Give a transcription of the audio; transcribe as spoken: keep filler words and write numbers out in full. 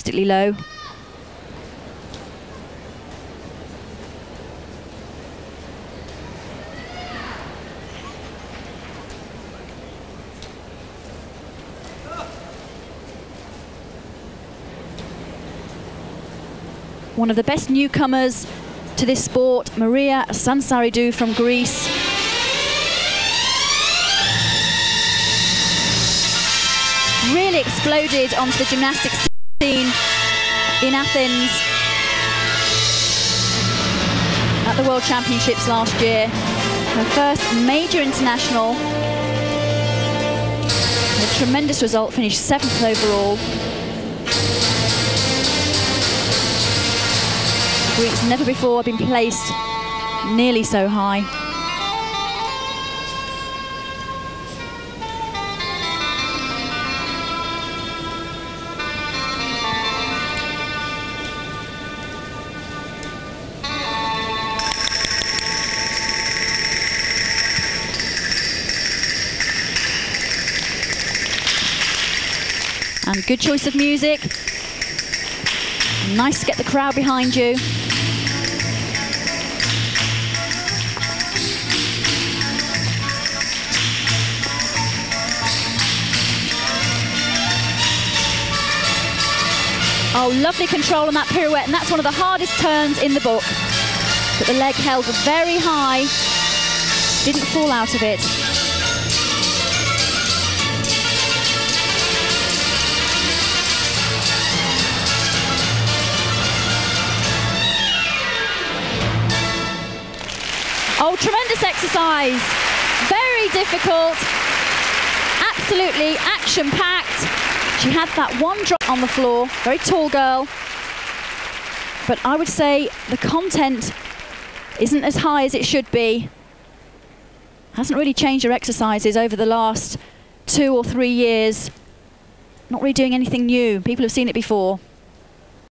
fantastically low. One of the best newcomers to this sport, Maria Sansaridou from Greece. Really exploded onto the gymnastics scene in Athens at the World Championships last year. Her first major international. A tremendous result, finished seventh overall. Greeks never before been placed nearly so high. And good choice of music. Nice to get the crowd behind you. Oh, lovely control on that pirouette, and that's one of the hardest turns in the book. But the leg held very high, didn't fall out of it. Oh, tremendous exercise, very difficult, absolutely action-packed. She had that one drop on the floor, very tall girl, but I would say the content isn't as high as it should be. Hasn't really changed her exercises over the last two or three years. Not really doing anything new. People have seen it before.